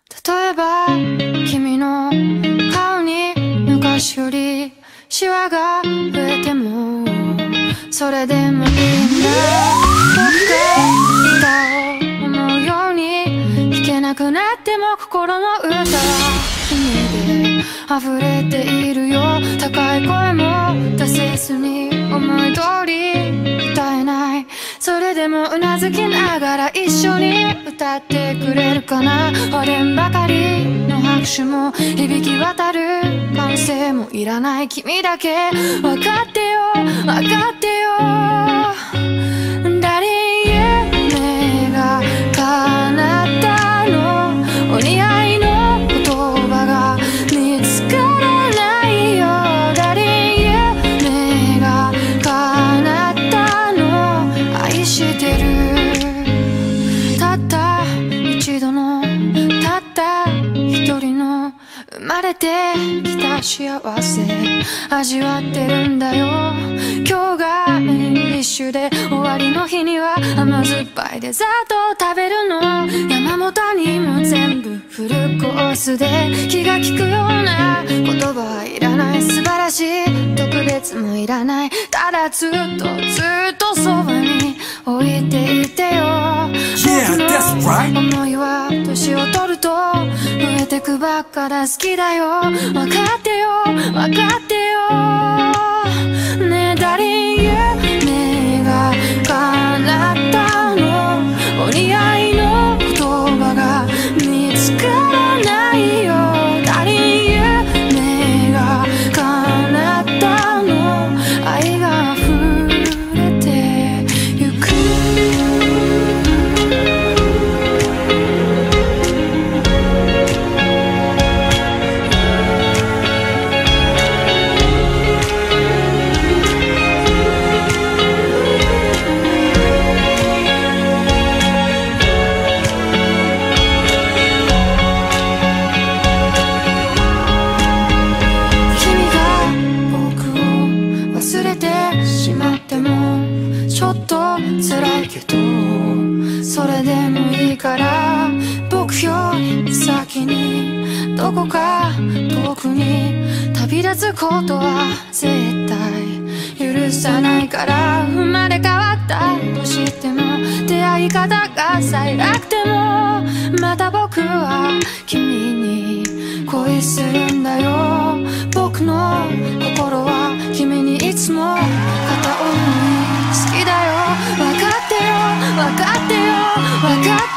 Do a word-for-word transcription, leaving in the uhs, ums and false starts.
例えば君の顔に昔よりシワが増えてもそれでもいいんだ。僕が歌を思うように弾けなくなっても心の歌は君で溢れているよ。高い声も出せずに思い通り歌えない。それでもうなずきながら一緒に歌ってくれるかな。割れんばかりの拍手も響き渡る歓声もいらない。君だけ分かってよ分かってよ。誰夢が叶ったのお似合いの言葉が見つからないよ。誰夢が叶ったの愛してる。たった一度のたった一人の生まれてきた幸せ味わってるんだよ。今日がメインディッシュで終わりの日には甘酸っぱいデザートを食べるの。山も谷も全部フルコースで気が利くような言葉はいらない。素晴らしい特別もいらない。ただずっとずっとそばに置いていてよ。僕の思いは年を取ると増えてくばっかだ。好きだよ分かってよ分かってよ。ねえ誰夢が叶ったのお似合いの言葉が見つからないよ。誰夢が叶ったの愛が溢れてゆく。ちょっと辛いけどそれでもいいから僕より先にどこか遠くに旅立つことは絶対許さないから。生まれ変わったとしても出会い方が最悪でもまた僕は君に恋するんだよ。僕の心は君にいつも片思い好きだよ。分かってよ分かってよ分かってよ。